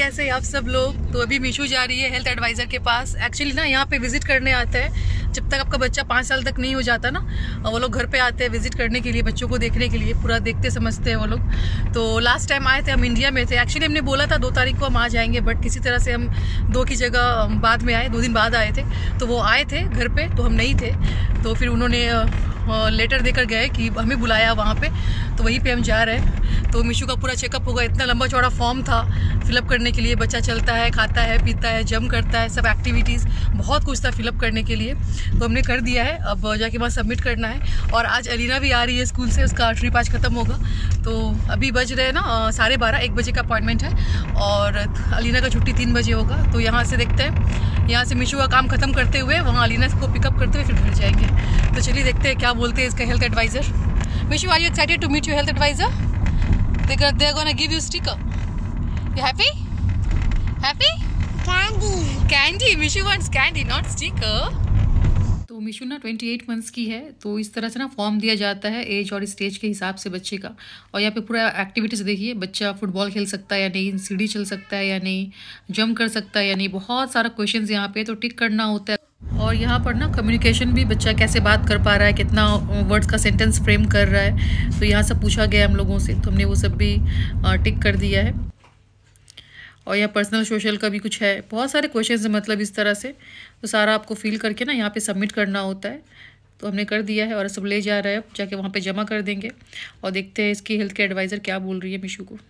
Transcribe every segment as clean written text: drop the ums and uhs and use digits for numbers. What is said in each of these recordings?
कैसे आप सब लोग। तो अभी मीशू जा रही है हेल्थ एडवाइजर के पास। एक्चुअली ना यहाँ पे विजिट करने आते हैं जब तक आपका बच्चा 5 साल तक नहीं हो जाता ना, वो लोग घर पे आते हैं विजिट करने के लिए, बच्चों को देखने के लिए, पूरा देखते समझते हैं वो लोग। तो लास्ट टाइम आए थे, हम इंडिया में थे। एक्चुअली हमने बोला था 2 तारीख को हम आ जाएंगे, बट किसी तरह से हम 2 की जगह बाद में आए, 2 दिन बाद आए थे। तो वो आए थे घर पे, तो हम नहीं थे। तो फिर उन्होंने लेटर देकर गए कि हमें बुलाया वहाँ पे, तो वहीं पे हम जा रहे हैं। तो मीशू का पूरा चेकअप होगा। इतना लंबा चौड़ा फॉर्म था फिलअप करने के लिए। बच्चा चलता है, खाता है, पीता है, जंप करता है, सब एक्टिविटीज़, बहुत कुछ था फिलअप करने के लिए। तो हमने कर दिया है, अब जाके वहाँ सबमिट करना है। और आज अलीना भी आ रही है स्कूल से, उसका ट्रिप आज खत्म होगा। तो अभी बज रहे हैं ना 12:30, 1 बजे का अपॉइंटमेंट है और अलीना का छुट्टी 3 बजे होगा। तो यहाँ से देखते हैं, यहाँ से मीशू का काम खत्म करते हुए वहाँ अलीना को पिकअप करते हुए फिर घर जाएंगे। तो चलिए देखते हैं क्या बोलते हैं इसका health advisor. Mishu, are you excited to meet your health advisor? They are gonna give you sticker. You happy? Happy? Candy. Candy. Mishu wants candy, not sticker. तो मिशू ना 28 मंथ्स की है। तो इस तरह से ना फॉर्म दिया जाता है एज और स्टेज के हिसाब से बच्चे का। और यहाँ पे पूरा एक्टिविटीज़ देखिए, बच्चा फुटबॉल खेल सकता है या नहीं, सीढ़ी चल सकता है या नहीं, जंप कर सकता है या नहीं, बहुत सारा क्वेश्चंस यहाँ पे तो टिक करना होता है। और यहाँ पर ना कम्युनिकेशन भी, बच्चा कैसे बात कर पा रहा है, कितना वर्ड्स का सेंटेंस फ्रेम कर रहा है, तो यहाँ सब पूछा गया हम लोगों से, तो हमने वो सब भी टिक कर दिया है। और यहाँ पर्सनल सोशल का भी कुछ है, बहुत सारे क्वेश्चंस हैं मतलब इस तरह से। तो सारा आपको फिल करके ना यहाँ पे सबमिट करना होता है। तो हमने कर दिया है और सब ले जा रहा है, जाके वहाँ पे जमा कर देंगे। और देखते हैं इसकी हेल्थ के एडवाइज़र क्या बोल रही है मिशू को।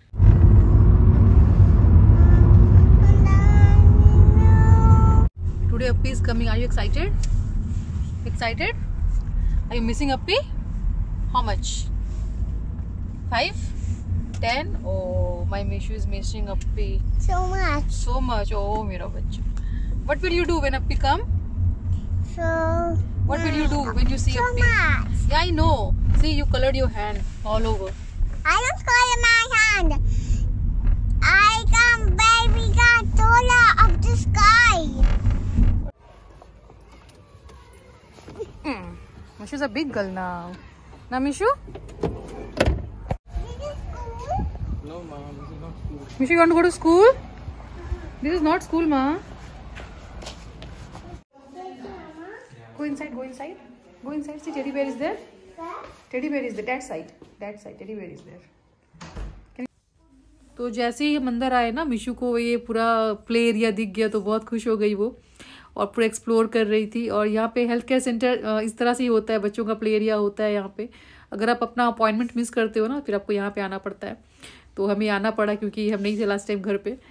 Today Appi is coming. Are you excited? Excited? Are you missing Appi? How much? 5? 10? Oh, my Mishu is missing Appi. So much. So much. Oh, mera bachcha. What will you do when Appi come? So. What will you do when you see So Appi? much. Yeah, I know. See, you colored your hand all over. I don't color my hand. I got baby got taller of the sky. Mishu's a big girl now. Now, Mishu? This is school. No, Mom, this is not school. Mishu, you want to go to school? This is not school, Ma. Go inside, go inside. Go inside. See, teddy bear is there. Teddy bear is there. That side. That side. Teddy bear is there. तो जैसे ही हम अंदर आए ना, मिशू को ये पूरा play area दिख गया तो बहुत खुश हो गई वो, और पूरा एक्सप्लोर कर रही थी। और यहाँ पे हेल्थ केयर सेंटर इस तरह से ही होता है, बच्चों का प्ले एरिया होता है यहाँ पे। अगर आप अपना अपॉइंटमेंट मिस करते हो ना, फिर आपको यहाँ पे आना पड़ता है। तो हमें आना पड़ा क्योंकि हम नहीं थे लास्ट टाइम घर पे।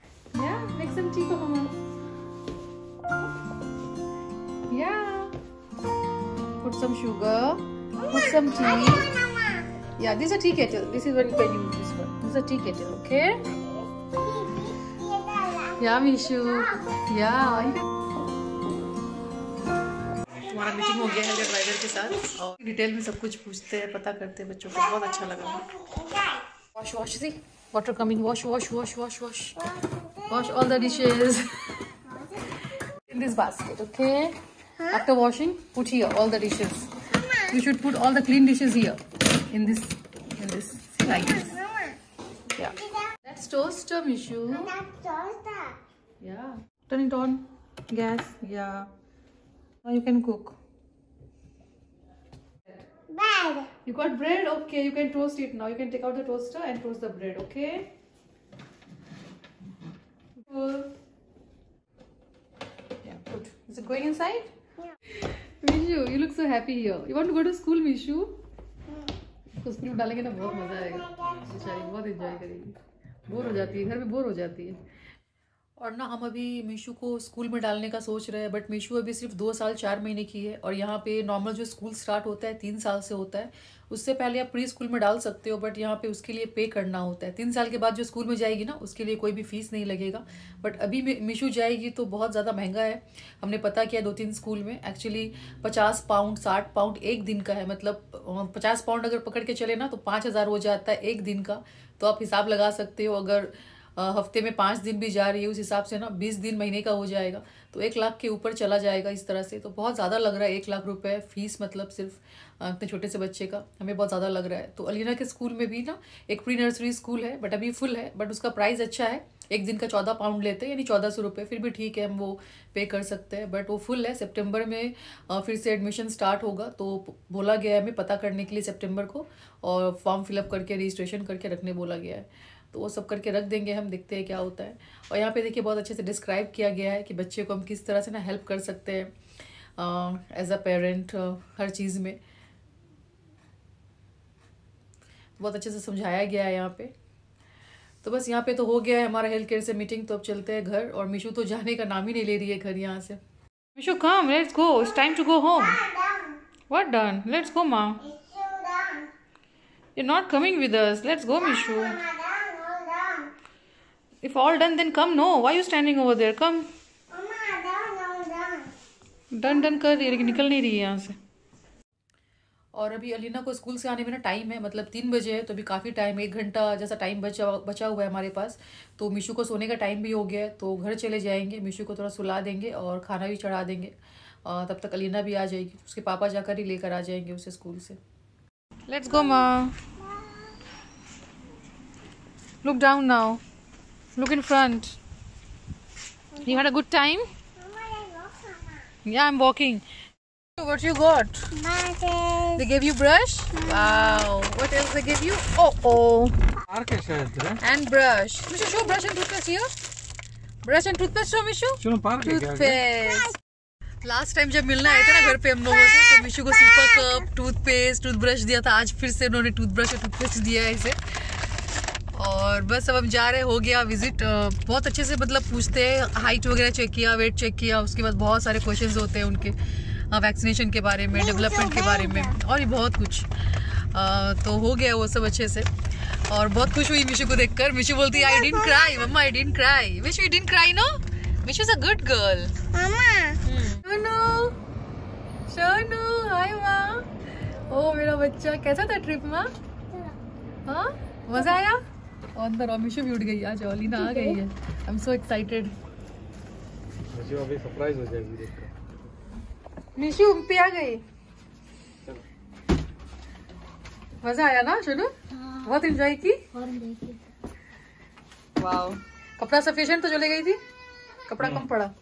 Put some sugar, put some tea. Yeah, this is a tea kettle. This is what you can use. This one. This is a tea kettle, okay? Yeah, Mishu. Yeah. हमारा meeting हो गया है health adviser के साथ और detail में सब कुछ पूछते हैं, पता करते हैं बच्चों को। बहुत अच्छा लगा। Wash wash, see water coming. Wash wash wash wash wash wash all the dishes in this basket, okay? After washing, put here all the dishes. You should put all the clean dishes here in this See, like this. Yeah. That's toaster, Mishu. That's toaster. Yeah. Turn it on. Gas. Yeah. Now you can cook. Bread. You got bread? Okay, you can toast it now. You can take out the toaster and toast the bread, okay? Cool. Yeah, good. Is it going inside? Yeah. Mishu, you look so happy here. You want to go to school, Mishu? तो school में डालेंगे ना, बहुत मजा आएगा। बेचारी बहुत enjoy करेगी। बोर हो जाती है, घर में बोर हो जाती है। और ना हम अभी मीशू को स्कूल में डालने का सोच रहे हैं, बट मीशू अभी सिर्फ 2 साल 4 महीने की है। और यहाँ पे नॉर्मल जो स्कूल स्टार्ट होता है 3 साल से होता है। उससे पहले आप प्री स्कूल में डाल सकते हो, बट यहाँ पे उसके लिए पे करना होता है। 3 साल के बाद जो स्कूल में जाएगी ना, उसके लिए कोई भी फीस नहीं लगेगा। बट अभी मीशू जाएगी तो बहुत ज़्यादा महंगा है। हमने पता किया 2-3 स्कूल में एक्चुअली 50 पाउंड 60 पाउंड एक दिन का है। मतलब 50 पाउंड अगर पकड़ के चले ना तो 5000 हो जाता है एक दिन का। तो आप हिसाब लगा सकते हो, अगर हफ्ते में 5 दिन भी जा रही है, उस हिसाब से ना 20 दिन महीने का हो जाएगा, तो 1 लाख के ऊपर चला जाएगा इस तरह से। तो बहुत ज़्यादा लग रहा है 1 लाख रुपए फीस, मतलब सिर्फ इतने छोटे से बच्चे का हमें बहुत ज़्यादा लग रहा है। तो अलीना के स्कूल में भी ना एक प्री नर्सरी स्कूल है, बट अभी फुल है, बट उसका प्राइस अच्छा है। एक दिन का 14 पाउंड लेते हैं, यानी 1400 रुपये, फिर भी ठीक है, हम वो पे कर सकते हैं। बट वो फुल है। सितंबर में फिर से एडमिशन स्टार्ट होगा, तो बोला गया है हमें पता करने के लिए सितंबर को, और फॉर्म फिलअप करके रजिस्ट्रेशन करके रखने बोला गया है। तो वो सब करके रख देंगे हम, देखते हैं क्या होता है। और यहाँ पे देखिए बहुत अच्छे से डिस्क्राइब किया गया है कि बच्चे को हम किस तरह से ना हेल्प कर सकते हैं एज अ पेरेंट, हर चीज़ में बहुत अच्छे से समझाया गया है यहाँ पे। तो बस यहाँ पे तो हो गया है हमारा हेल्थ केयर से मीटिंग, तो अब चलते हैं घर। और मिशू तो जाने का नाम ही नहीं ले रही है घर यहाँ से। Mishu come, let's go, it's time to go home. What done? Let's go माँ। You're not coming with us. Let's go, Mishu. If all done, then come. No, why are you standing over there? Come. Done कर रही है, लेकिन निकल नहीं रही है यहाँ से। और अभी अलीना को स्कूल से आने में ना टाइम है, मतलब 3 बजे है, तो अभी काफ़ी टाइम, 1 घंटा जैसा टाइम बचा हुआ है हमारे पास। तो मिशू को सोने का टाइम भी हो गया है, तो घर चले जाएंगे, मिशू को थोड़ा सुला देंगे और खाना भी चढ़ा देंगे। तब तक अलीना भी आ जाएगी, उसके पापा जाकर ही लेकर आ जाएंगे उसे स्कूल से। Let's go, Ma. Look down now. Look in front. You had a good time? Yeah, I'm walking. What you got? They gave you brush? Wow. What else they gave you? And brush. Mishu, show brush and toothpaste here. Brush and toothpaste, show Mishu. Toothpaste. Last time जब मिलना आए थे ना घर पे हम लोगों से, तो मिशू को सिल्वर कप, टूथपेस्ट, टूथब्रश दिया था। आज फिर से उन्होंने टूथब्रश और टूथपेस्ट दिया है इसे। और बस अब हम जा रहे, हो गया विजिट। बहुत अच्छे से मतलब पूछते हैं, हाइट वगैरह चेक किया, वेट चेक किया, उसके बाद बहुत सारे क्वेश्चंस होते हैं उनके वैक्सीनेशन के बारे में, डेवलपमेंट के बारे में, और ये बहुत कुछ। तो हो गया वो सब अच्छे से, और बहुत खुश हुई मिशू को देखकर। मिशू बोलती है I didn't cry mamma, I didn't cry. Mishu, you didn't cry no? Mishu is a good girl. Shonu, hi माँ। ओ मेरा बच्चा, कैसा था ट्रिप माँ? हाँ, मजा आया? और अंदर और मिशू भी उठ गई, आज अलीना आ गई है। I am so excited. Mishu अभी सरप्राइज हो जाएगी देखकर। मिशू पे आ गई। मजा आया ना शोनू? बहुत एंजॉय की। वाओ, कपड़ा सफिशिएंट तो चले गई थी, कपड़ा कम पड़ा,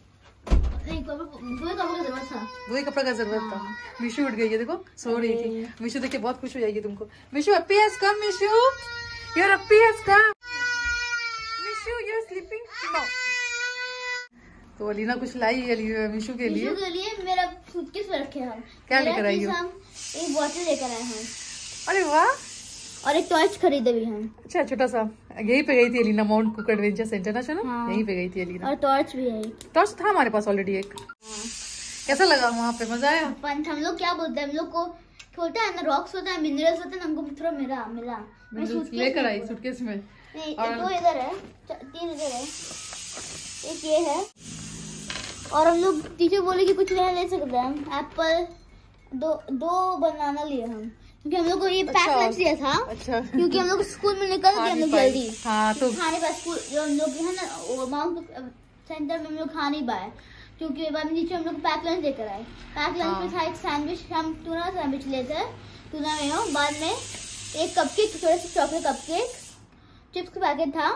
वही कपड़ा का जरूरत था। मिशू उठ गई है, देखो सो रही थी। मिशू देखिए बहुत खुश हो जाएगी तुमको। Mishu, Appy has come. Mishu, your Appy has come. Mishu, you are sleeping? No. तो अलीना कुछ लाई है मिशू के लिए। मेरा सूटकेस में रखे हम। क्या लेकर आई हो? एक बोतल लेकर आए हम। अरे वाह। और एक टॉर्च खरीदे भी हम। अच्छा, छोटा सा। यहीं पे गई थी Alina, Mount Cook adventure centre ना चलो। हाँ। यहीं पे गई थी अलीना। और टॉर्च भी है। टॉर्च था हमारे पास ऑलरेडी एक। हाँ। कैसा लगा वहाँ पे? मजा आया? हम लोग क्या बोलते हैं, हम लोग को होता है ना, रॉक्स होता है, मिनरल्स होते हैं, हमको थोड़ा मिला। लेकर आई सूटकेस में। और 2 इधर है, 3 इधर है, एक ये है। और हम लोग टीचर बोले कि कुछ ले सकते हैं। एप्पल, 2 बनाना लिए हम, क्योंकि हम लोग को ये पैक लग दिया था। अच्छा। क्योंकि हम लोग स्कूल में निकल गए हम लोग जल्दी। हाँ, तो खाने पास स्कूल जो हम लोग है ना माउंट सेंटर में हम लोग खा नहीं पाए, क्योंकि बाद में नीचे हम लोग पैक लंच लेकर आए। पैक लंच में था एक सैंडविच, हम टूना सैंडविच लेते, टूना में हो। बाद में एक कपकेक, छोटे से चॉकलेट कपकेक, चिप्स का पैकेट था।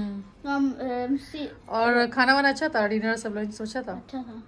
और खाना वाना अच्छा था, डिनर सब लंच सोचा था अच्छा था,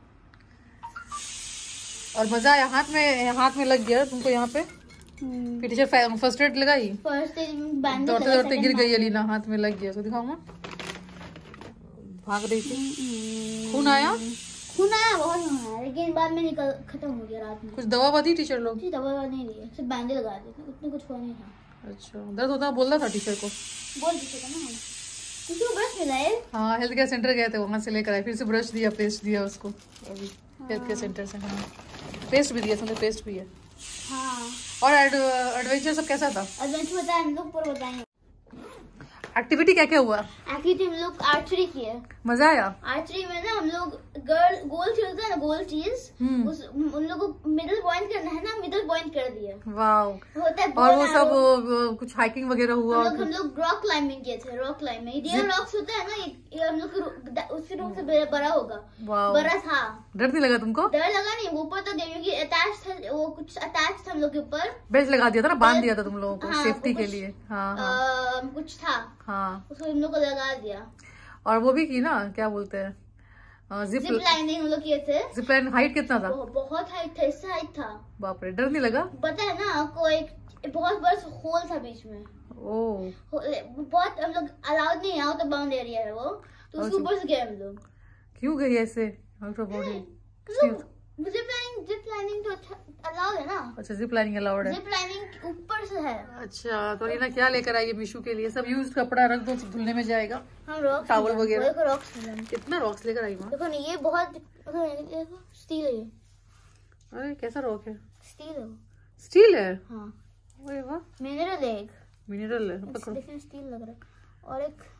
और मजा आया। हाथ में लग गया तुमको यहाँ पे। फिर टीचर फर्स्ट एड लगाई, दौड़ते गिर गई अलीना, हाथ में लग गया। तो दिखाओ माँ, भाग रही थी। खून आया बहुत, लेकिन बाद में खत्म हो गया रात में। कुछ दवा दी टीचर लोग? दवा नहीं दी, सिर्फ बैंडेज लगा दिए, उतना कुछ हुआ नहीं था। अच्छा, दर्द होता बोल रहा था टीचर को? बोल टीचर ना, किसी ब्रश मिलाए। हाँ, हेल्थ केयर सेंटर गए थे, वहाँ से लेकर आए, फिर से ब्रश दिया, पेस्ट दिया उसको अभी हेल्थ केयर सेंटर से। हाँ, पेस्ट भी दिया, समझे पेस्ट भी है। हाँ। और एडवेंचर सब कैसा था? एडवेंचर बताएं हम लोग, पर बताएंगे। एक्टिविटी क्या क्या हुआ? एक्टिविटी हम लोग आर्चरी किए। मजा आया? आर्चरी में ना हम लोग गोल खेलते हैं ना, गोल चीज उन लोगों को मिडिल पॉइंट करना है ना, मिडिल पॉइंट कर दिया। वाव। होता है। और वो सब कुछ हाइकिंग वगैरह हुआ? हम लोग रॉक क्लाइंबिंग किए थे। रॉक क्लाइंबिंग रियल रॉक्स होता है ना, ये हम लोग उसके रूम से बड़ा होगा। बड़ा था। डर नहीं लगा तुमको? डर लगा नहीं, ऊपर तो गई क्योंकि अटैच था, वो कुछ अटैच था हम लोग के ऊपर। बेल्ट लगा दिया था ना, बांध दिया था तुम लोगों को सेफ्टी के लिए। कुछ था। हाँ, उसको हम लोग को लगा दिया। और वो भी की ना, क्या बोलते हैं, जिप लाइनिंग हम लोग किए थे। जिप लाइन हाइट कितना था? बहुत हाइट था, इससे हाइट था। बाप रे, डर नहीं लगा? पता है ना आपको, एक बहुत बड़ा होल था बीच में। बहुत हम लोग अलाउड नहीं, आउट ऑफ बाउंड एरिया है वो, तो उसके ऊपर से गए हम लोग। क्यों गई ऐसे out of bound? Zip lining तो अलाउड है ना। अच्छा, जिप लाइनिंग अलाउड है। जिप लाइनिंग ऊपर से है। अच्छा, तो रीना क्या लेकर आई है मिशू के लिए? सब यूज कपड़ा रख दो, धुलने में जाएगा। हम रॉक्स, टॉवल वगैरह। कितना रॉक्स लेकर आई? देखो नहीं, ये बहुत स्टील है। अरे कैसा रॉक है? स्टील है। स्टील है? हाँ। अरे वाह, मिनरल है। मिनरल है। देखिए स्टील लग रहा है। और एक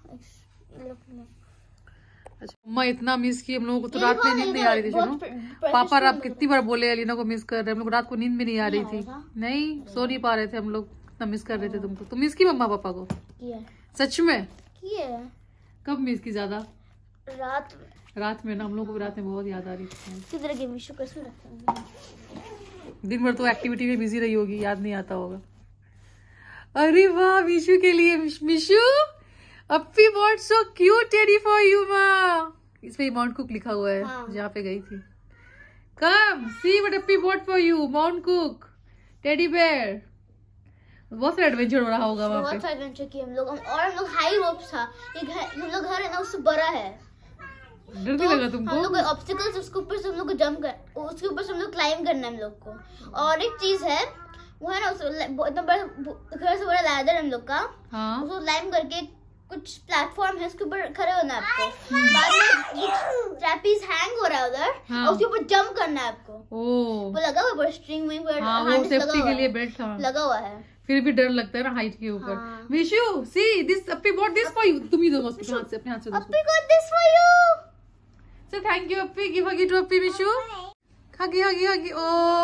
अच्छा, मम्मा इतना मिस की हम लोगों को, तो रात में नींद नहीं आ रही थी। सुनो, पापा आप कितनी बार बोले अलीना को मिस कर रहे हैं, हम लोग रात को नींद भी नहीं आ रही थी। नहीं, सो नहीं पा रहे थे हम लोग, इतना मिस कर रहे थे तुमको। तुम मिस की मम्मा पापा को? सच में? कब मिस की ज्यादा? रात में ना, हम लोग को रात में बहुत याद आ रही थी। किधर गई मिशू? कैसे रखते हैं? दिन भर तो एक्टिविटी में बिजी रही होगी, याद नहीं आता होगा। अरे वाह, मिशू के लिए। Mishu, Appy bought so cute teddy for you, ma. इसमें माउंट कुक लिखा हुआ है। हाँ। जहाँ पे गई थी। Come see what Appy bought for you, Mount Cook teddy bear. बहुत सारा एडवेंचर हो रहा होगा वहाँ पे। बहुत एडवेंचर किए हम लोग। और हम लोग हाई रोप्स था, ये हम लोग घर है ना, उससे बड़ा है। डर नहीं लगा तुमको? हम लोग ऑब्स्टिकल्स, उसके ऊपर से हम लोग को जंप कर, उसके ऊपर से हम लोग क्लाइंब करना है हम लोग को। और एक चीज है, वो है ना, इतना बड़ा घर से बड़ा लैडर हम लोग का। हाँ। उसको क्लाइंब करके कुछ प्लेटफॉर्म है, उसके ऊपर खड़े होना है आपको। बाद में ट्रैपीज हैंग हो रहा है उधर। हाँ। और उसके ऊपर जंप करना है आपको। वो लगा हुआ है स्ट्रिंग में, हाँ, वो सेफ्टी के लिए बेल्ट लगा हुआ है। फिर भी डर लगता है ना हाइट के ऊपर। हाँ। Mishu, see this, Appy bought this for you। तुम ही दो उसके हाथ से, अपने हाथ से दो। Appy got this for you। So thank you Appy, give huggy to Appy, Mishu। Huggy, huggy, huggy।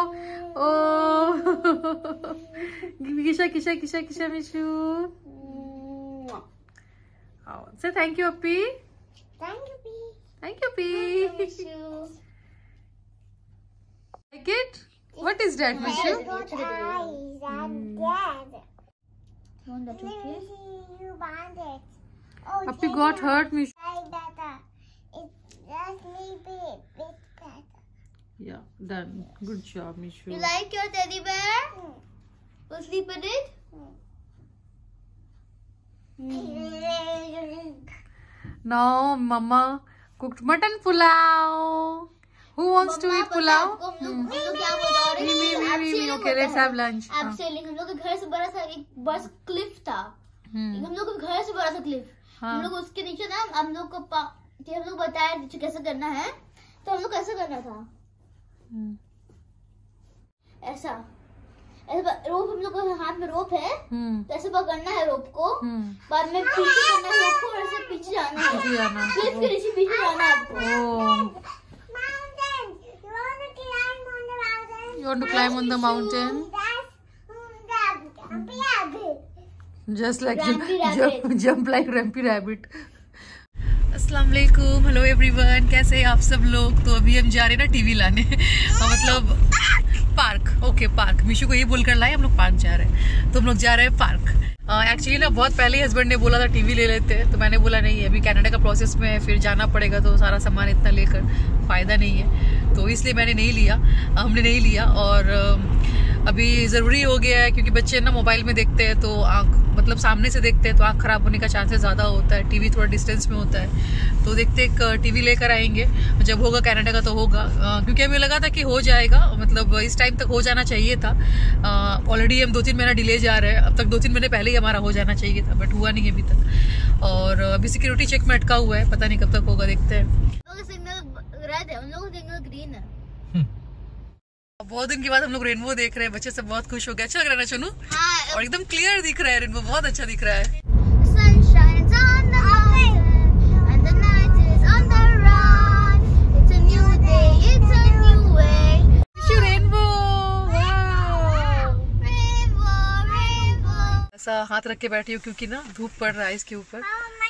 Oh, kisha, Mishu। Oh, say thank you Appy। Thank you, Appy। Thank you, Appy। Like it? What is that, Mishu? Appy got hurt, Mishu। Yeah, done. Good job, Mishu। You like your teddy bear? We'll sleep with it? Now, Mama cooked mutton pulao। Who wants to eat pulao? Me. Okay, let's have lunch। Absolutely। हम लोग के घर से बड़ा सा एक बड़ा सा क्लिफ था। हम लोग के घर से बड़ा सा क्लिफ। हम लोग उसके नीचे ना, हम लोग को हम लोग बताया नीचे कैसे करना है, तो हम लोग कैसे करना था, ऐसा रोप, हम लोग को हाथ में रोप है, तो ऐसे पकड़ना है रोप को, बाद में पीछे करना है रोप को, और ऐसे पीछे जाना है, क्लिफ के नीचे पीछे जाना है आपको। You want to climb on the mountain? Just like jump like Rampy Rabbit। अस्सलाम वालेकुम, हेलो एवरीवन, कैसे हैं आप सब लोग? तो अभी हम जा रहे हैं ना टीवी लाने, मतलब पार्क। Okay, park. मिशू को ये बोलकर लाए, हम लोग पार्क जा रहे हैं। तो हम लोग जा रहे हैं पार्क। एक्चुअली ना बहुत पहले हस्बैंड ने बोला था टीवी ले लेते हैं, तो मैंने बोला नहीं, अभी कनाडा का प्रोसेस में है, फिर जाना पड़ेगा, तो सारा सामान इतना लेकर फ़ायदा नहीं है, तो इसलिए मैंने नहीं लिया, हमने नहीं लिया। और अभी ज़रूरी हो गया है, क्योंकि बच्चे ना मोबाइल में देखते हैं, तो आँख, मतलब सामने से देखते हैं तो आँख ख़राब होने का चांसेस ज़्यादा होता है। टीवी थोड़ा डिस्टेंस में होता है, तो देखते एक टीवी लेकर आएंगे, जब होगा कनाडा का तो होगा, क्योंकि हमें लगा था कि हो जाएगा, मतलब इस टाइम तक हो जाना चाहिए था। ऑलरेडी हम 2-3 महीना डिले जा रहे हैं, अब तक 2-3 महीने पहले ही हमारा हो जाना चाहिए था, बट हुआ नहीं है अभी तक। और अभी सिक्योरिटी चेक में अटका हुआ है, पता नहीं कब तक होगा, देखते हैं। सिग्नल रेड है, उन लोगों का सिग्नल ग्रीन है। बहुत दिन के बाद हम लोग रेनबो देख रहे हैं, बच्चे सब बहुत खुश हो गए। अच्छा लग रहा है ना चनू? हाँ। और एकदम क्लियर दिख रहा है रेनबो, बहुत अच्छा दिख रहा है। सनशाइन हाथ रख के बैठी हूँ क्योंकि ना धूप पड़ रहा है इसके ऊपर।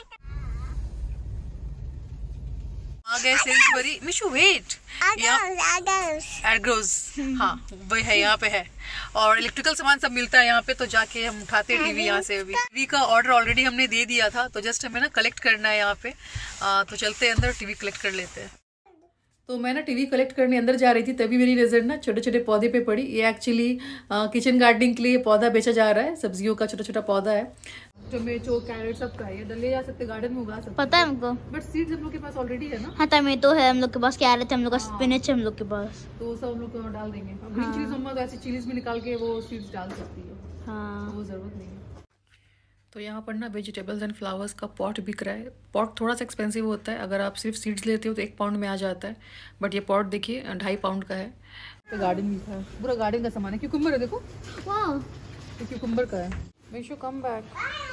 आ गए सेल्सबरी। मिशु वेट, एग्रोज, हाँ वही है, यहाँ पे है। और इलेक्ट्रिकल सामान सब मिलता है यहाँ पे, तो जाके हम उठाते हैं टीवी यहाँ से। अभी टीवी का ऑर्डर ऑलरेडी हमने दे दिया था, तो जस्ट हमें ना कलेक्ट करना है यहाँ पे। तो चलते हैं अंदर, टीवी कलेक्ट कर लेते हैं। तो मैं ना टीवी कलेक्ट करने अंदर जा रही थी, तभी मेरी नज़र ना छोटे छोटे पौधे पे पड़ी। ये एक्चुअली किचन गार्डनिंग के लिए पौधा बेचा जा रहा है, सब्जियों का छोटा छोटा पौधा है। टोमेटो, कैरेट सब का ये डले जा सकते, गार्डन में उगा सकते। पता है हमको, बट सीड्स हम लोग के पास ऑलरेडी है ना। हाँ टमेटो है हम लोग के पास, कैरेट है हम लोग का, स्पिनच है हम लोग के पास, तो सब हम लोग डाल देंगे। ग्रीन चिलीज मम्मा तो ऐसी चिलीज में निकाल के वो सीड्स डाल सकती है। हाँ वो जरूरत नहीं है। तो यहाँ पर ना वेजिटेबल्स एंड फ्लावर्स का पॉट बिक रहा है। पॉट थोड़ा सा एक्सपेंसिव होता है, अगर आप सिर्फ सीड्स लेते हो तो 1 पाउंड में आ जाता है, बट ये पॉट देखिए 2.5 पाउंड का है। तो गार्डन भी था, पूरा गार्डन का सामान है। क्यूकम्बर है देखो, वाह ये क्यूकम्बर का है। Mishu come back.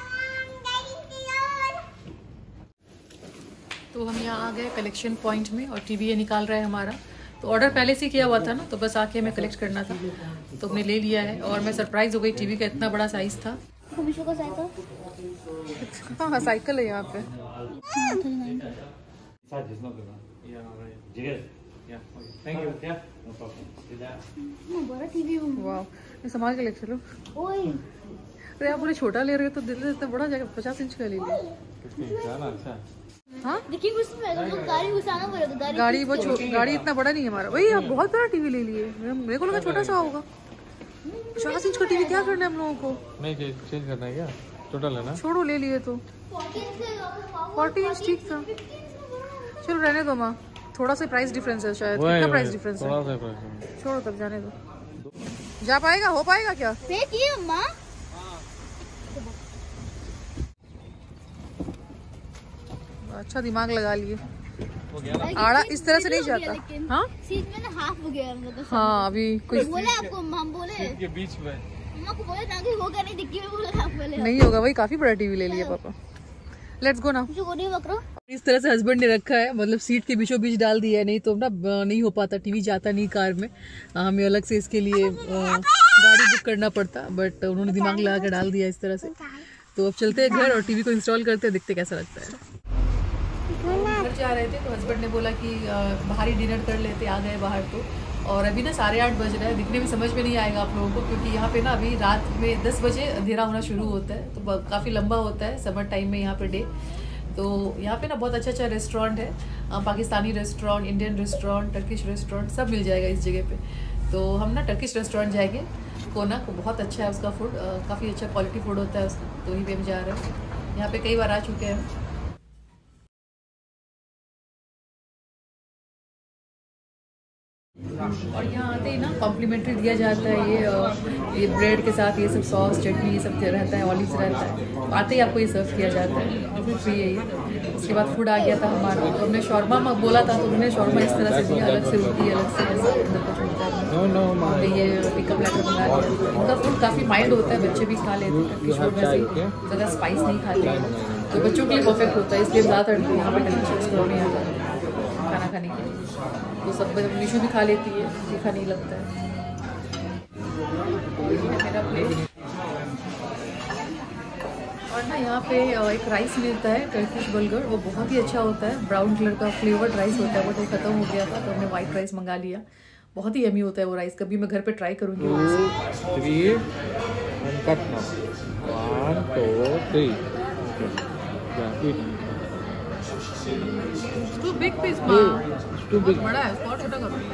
तो हम यहाँ आ गए कलेक्शन पॉइंट में और टीवी ये निकाल रहा है हमारा। तो ऑर्डर पहले से किया हुआ था ना, तो बस आके हमें कलेक्ट करना था, तो हमने ले लिया है। और मैं सरप्राइज हो गई, टीवी का इतना बड़ा साइज था। का साइकिल, हाँ साइकिल है यहाँ पे। बड़ा टीवी वाह, ये संभाल के ले चलो। ओए अरे आप बोले छोटा ले रहे हो तो दिल से इतना बड़ा जाएगा, 50 इंच का ले लिया। हाँ देखिए उसमें तो गाड़ी घुसाना पड़ेगा। गाड़ी वो गाड़ी इतना बड़ा नहीं है हमारा। वही आप बहुत बड़ा टीवी ले लिए, मेरे को लगा छोटा सा होगा। 50 इंच का टीवी क्या करना है हम लोगों को? नहीं चेंज करना है क्या? छोटा लेना। छोड़ो, ले लिए तो 40 इंच ठीक था। चलो रहने दो माँ, थोड़ा सा प्राइस डिफरेंस है शायद। कितना प्राइस डिफरेंस है? छोड़ो तब, जाने दो। जा पाएगा, हो पाएगा क्या? अम्मा अच्छा दिमाग लगा लिए। आड़ा इस तरह से नहीं जाता। हाँ सीट में ना हाफ हो गया हम लोग का। हाँ अभी कुछ बोले आपको, हम बोले के बीच में मम्मा को बोले ताकि होगा नहीं, डिक्की में बोला आप बोले नहीं होगा। वही काफी बड़ा टीवी ले लिया पापा। लेट्स गो ना। इस तरह से हस्बैंड ने रखा है, मतलब सीट के बीचों बीच डाल दिया है, नहीं तो ना नहीं हो पाता, टीवी जाता नहीं कार में। हमें अलग से इसके लिए गाड़ी बुक करना पड़ता, बट उन्होंने दिमाग लगा के डाल दिया इस तरह से। तो अब चलते हैं घर और टीवी को इंस्टॉल करते हैं, देखते कैसा लगता है। घर जा रहे थे तो हस्बैंड ने बोला कि बाहर ही डिनर कर लेते, आ गए बाहर तो। और अभी ना 8:30 बज रहा है, दिखने में समझ में नहीं आएगा आप लोगों को, क्योंकि यहाँ पे ना अभी रात में 10 बजे अंधेरा होना शुरू होता है, तो काफ़ी लंबा होता है समर टाइम में यहाँ पे डे। तो यहाँ पे ना बहुत अच्छा अच्छा रेस्टोरेंट है, Pakistani restaurant, Indian restaurant, Turkish restaurant सब मिल जाएगा इस जगह पे। तो हम ना टर्किश रेस्टोरेंट जाएंगे, कोना को बहुत अच्छा है उसका फूड, काफ़ी अच्छा क्वालिटी फूड होता है उसका, तो वहीं पे हम जा रहे हैं। यहाँ पे कई बार आ चुके हैं। और यहाँ आते ही ना कॉम्प्लीमेंट्री दिया जाता है ये ब्रेड के साथ ये सब सॉस, चटनी ये सब रहता है, ऑलिव्स रहता है, तो आते ही आपको ये सर्व किया जाता है, बिल्कुल फ्री है ये। उसके बाद फूड आ गया था हमारा, तो हमने शॉर्मा बोला था, तो उन्होंने शॉर्मा इस तरह से दिया, अलग से रोटी, अलग से ऐसा अंदर कुछ होता है। ये पिकअप लेटर मंगा दिया। उनका फूड काफ़ी माइल्ड होता है, बच्चे भी खा लेते हैं, टर्किश फूड में ज़्यादा स्पाइस नहीं खाते, तो बच्चों के लिए परफेक्ट होता है, इसलिए ज़्यादातर यहाँ पर टर्किश रेस्टोरेंट में आता है खाना खाने के लिए। तो सब निशु भी खा लेती है, तीखा नहीं लगता है। मेरा प्लेट। और ना यहाँ पे एक राइस मिलता है टर्किश बर्गर, वो बहुत ही अच्छा होता है, ब्राउन कलर का फ्लेवर्ड राइस होता है, वो तो ख़त्म हो गया था, तो हमने वाइट राइस मंगा लिया। बहुत ही यमी होता है वो राइस, कभी मैं घर पे ट्राई करूँगी। 2, 3 and cut now. 1, 2, 3. Yeah, eat. It's too big piece, माँ। It's too big. बड़ा है, उसको और छोटा करो।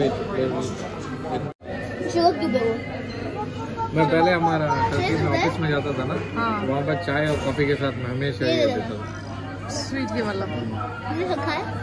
शुगर क्यों है वो? मैं पहले हमारा टर्की में ऑफिस में जाता था ना, हाँ। वहाँ पर चाय और कॉफी के साथ मैं हमेशा ये देता था। स्वीट के वाला। मैंने खाया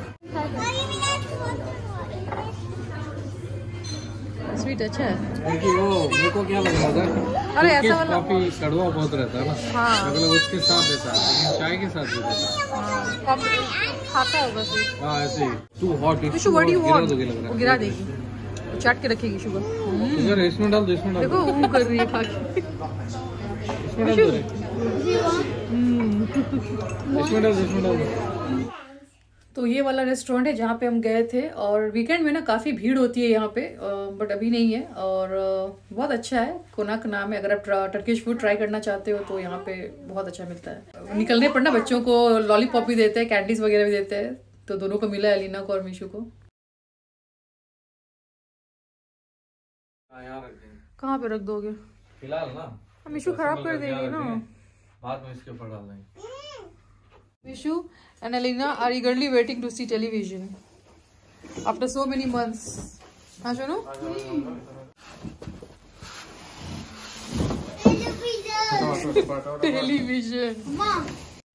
स्वीट अच्छा है। क्योंकि वो मेरे को क्या लग रहा था, अरे ऐसा वाला कॉफी कड़वा बहुत रहता है ना, हाँ। मतलब उसके साथ देता है, लेकिन चाय के साथ भी देता है। खाता होगा स्वीट। हाँ ऐसे too hot, Vishu what do you want? लग रहा वो है। गिरा देगी, चाट के रखेगी शुगर। शुगर इसमें डाल दो, इसमें डाल देखो वो कर रही है खा के। इसमें डाल दो, इसमें डाल दो। तो ये वाला रेस्टोरेंट है जहाँ पे हम गए थे, और वीकेंड में ना काफ़ी भीड़ होती है यहाँ पे, बट अभी नहीं है। और बहुत अच्छा है, कोनाक नाम है। अगर आप टर्किश फूड ट्राई करना चाहते हो तो यहाँ पे बहुत अच्छा मिलता है। निकलने पर ना बच्चों को लॉलीपॉप भी देते हैं, कैंडीज वगैरह भी देते हैं, तो दोनों को मिला है, अलीना को और मिशू को। कहाँ पे रख दोगे फिलहाल ना? मिशू खराब कर देगी ना, बाद में इसके ऊपर डाल देंगे। Mishu and Alina are eagerly waiting to see television after so many months. हाँ सुनो? Television. Mom.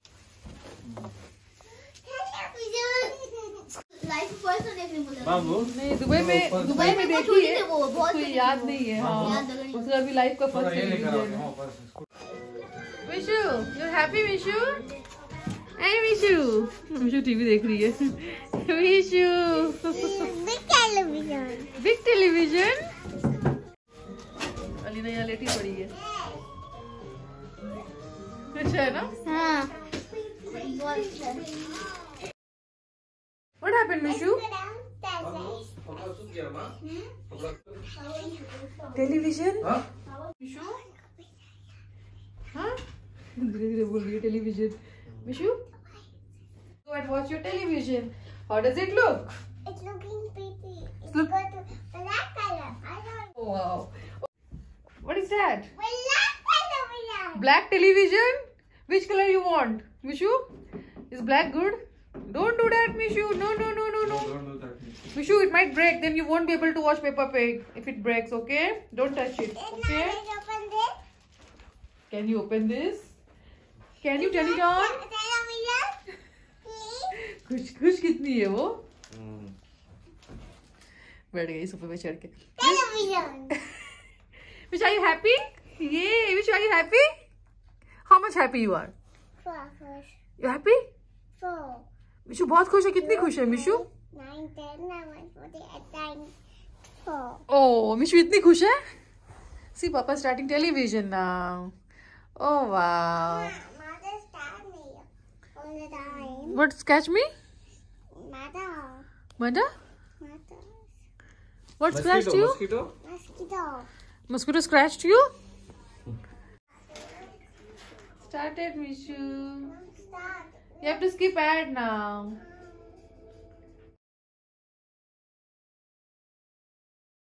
लाइफ फर्स्ट देखने बोला बाबू नहीं, दुबई में देखी है, वो बहुत कोई याद नहीं है। हाँ, उसका अभी लाइफ का फर्स्ट टेलीविजन है। Mishu, you're happy Mishu? Hey Mishu, Mishu TV देख रही है। Mishu, big television. अलीना यहाँ लेटी पड़ी है, अच्छा है ना? हाँ। What happened Mishu? Television? Mishu? हाँ? धीरे धीरे बोल रही है television. Mishu? Go and watch your television. How does it look? It's looking pretty. It's Look. got a black color. I don't. Oh, wow. What is that? Black color. Black television? Which color you want? Mishu? Is black good? Don't do that, Mishu. No. Don't do that. Mishu, it might break. Then you won't be able to watch Peppa Pig if it breaks, okay? Don't touch it, okay? Open this. Can you open this? Can you turn it on? Television. Please. खुश कितनी है वो? बैठ गई सोफे पे चढ़ के। Television. Mish, are you happy? Yeah, Mish, are you happy? How much happy you are? 4. You happy? 4. Mishu बहुत खुश है। कितनी खुश है मिशू? 9, 10, 11, 12, 13, 4. Oh, मिशू इतनी खुश है? See, Papa starting television now. Oh wow. Mother start me all the time. What scratch me? Mother. Mother? Mother. What scratched you? Mosquito. Mosquito scratched you? Started, Mishu. Start. You have to skip ad now.